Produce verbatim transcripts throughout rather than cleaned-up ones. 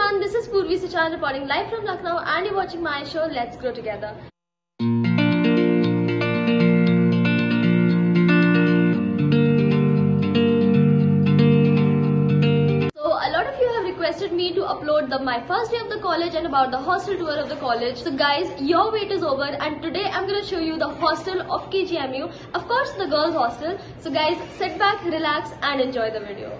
everyone, this is Purvi Sichan reporting live from Lucknow and you're watching my show Let's Grow Together. So a lot of you have requested me to upload the my first day of the college and about the hostel tour of the college. So guys, your wait is over and today I'm going to show you the hostel of K G M U. Of course the girls hostel. So guys, sit back, relax and enjoy the video.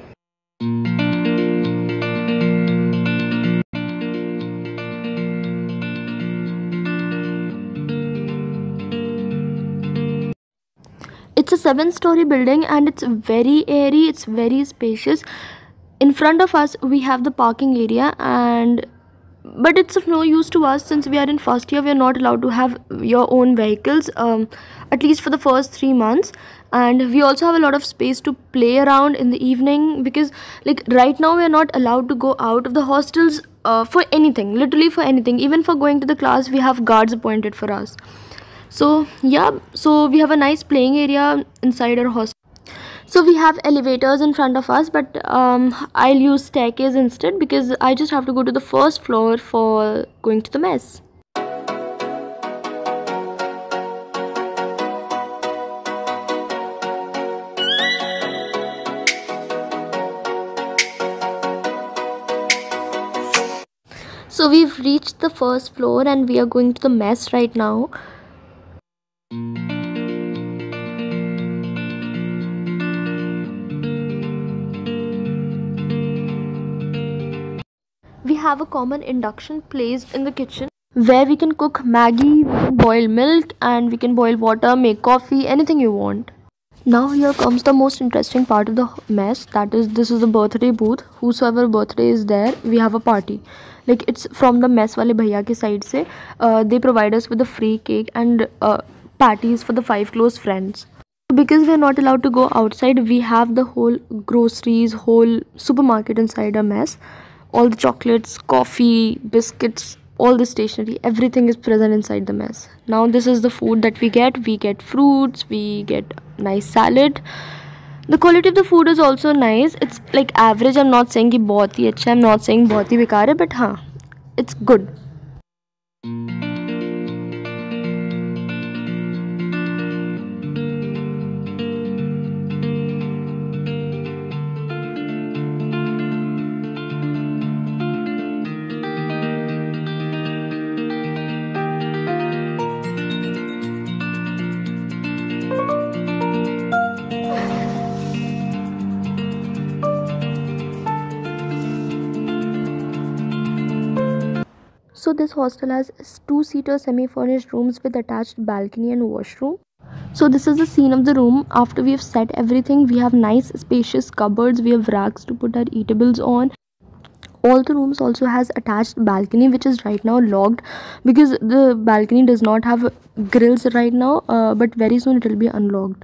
It's a seven story building and it's very airy, it's very spacious. In front of us we have the parking area, and but it's of no use to us since we are in first year. We are not allowed to have your own vehicles, um, at least for the first three months. And we also have a lot of space to play around in the evening, because like right now we are not allowed to go out of the hostels uh, for anything, literally for anything. Even for going to the class we have guards appointed for us. So yeah, so we have a nice playing area inside our hostel. So we have elevators in front of us, but um, I'll use staircase instead because I just have to go to the first floor for going to the mess. So we've reached the first floor and we are going to the mess right now. We have a common induction placed in the kitchen where we can cook Maggi, we can boil milk, and we can boil water, make coffee, anything you want. Now here comes the most interesting part of the mess, that is, this is the birthday booth. Whosoever birthday is there, we have a party. Like it's from the mess wale bhaiya ke side se. Uh, they provide us with a free cake and uh, patties for the five close friends. Because we are not allowed to go outside, we have the whole groceries, whole supermarket inside our mess. All the chocolates, coffee, biscuits, all the stationery, everything is present inside the mess. Now this is the food that we get. We get fruits, we get nice salad. The quality of the food is also nice. It's like average. I'm not saying ki bahut hi acha, I'm not saying bahut hi bekar hai, but haan, it's good. So this hostel has two-seater semi-furnished rooms with attached balcony and washroom. So this is the scene of the room. After we have set everything, we have nice spacious cupboards. We have racks to put our eatables on. All the rooms also has attached balcony, which is right now locked because the balcony does not have grills right now, uh, but very soon it will be unlocked.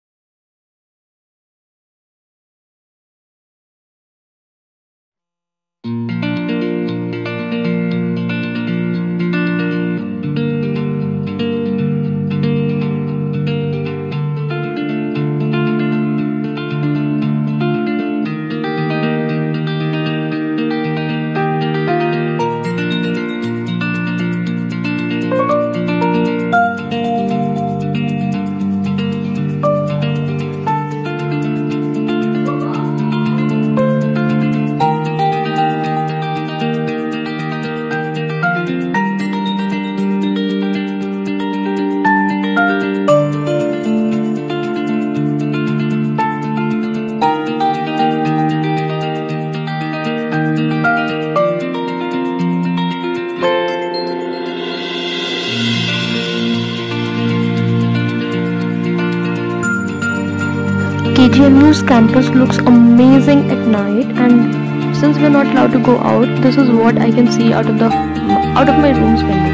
K G M U's campus looks amazing at night, and since we're not allowed to go out, this is what I can see out of the out of my room's window.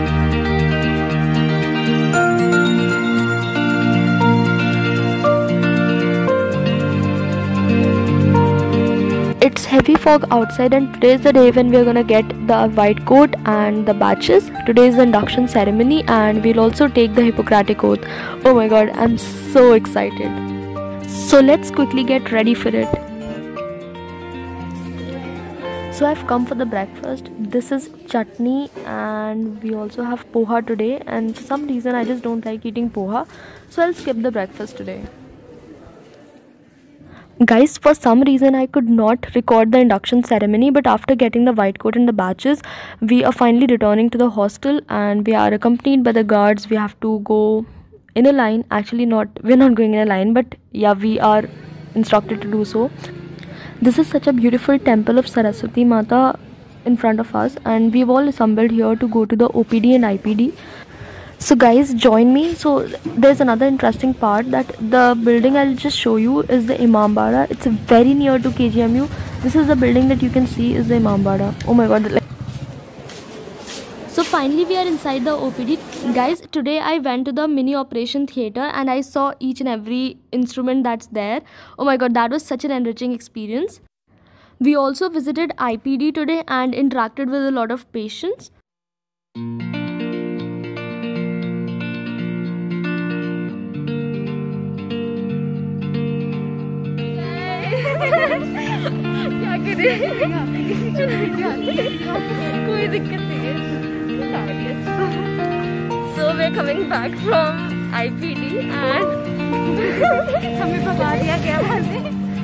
It's heavy fog outside, and today is the day when we're gonna get the white coat and the badges. Today is the induction ceremony, and we'll also take the Hippocratic Oath. Oh my god, I'm so excited. So let's quickly get ready for it. So I've come for the breakfast. This is chutney and we also have poha today, and for some reason I just don't like eating poha, so I'll skip the breakfast today. Guys, for some reason I could not record the induction ceremony, but after getting the white coat and the badges, we are finally returning to the hostel and we are accompanied by the guards. We have to go in a line. Actually not, we're not going in a line, but yeah, we are instructed to do so. This is such a beautiful temple of Saraswati Mata in front of us, and we've all assembled here to go to the O P D and I P D. So guys, join me. So there's another interesting part, that the building I'll just show you is the Imambara. It's very near to K G M U. This is the building that you can see is the Imambara. Oh my god. So finally we are inside the O P D. Guys, today I went to the mini operation theatre and I saw each and every instrument that's there. Oh my god, that was such an enriching experience. We also visited I P D today and interacted with a lot of patients. क्या करें? कोई दिक्कत नहीं है. So we're coming back from I P D and हमें भगा दिया गया वहाँ से.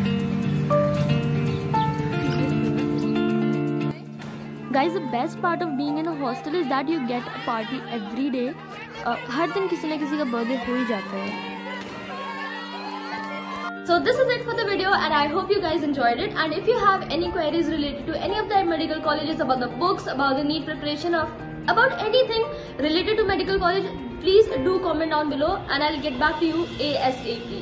Guys, the best part of being in a hostel is that you get a party every day. uh, हर दिन किसी न किसी का बर्थडे हो ही जाता है. So this is it for the video, and I hope you guys enjoyed it. And if you have any queries related to any of the medical colleges, about the books, about the NEET preparation, of about anything related to medical college, please do comment down below and I'll get back to you ASAP.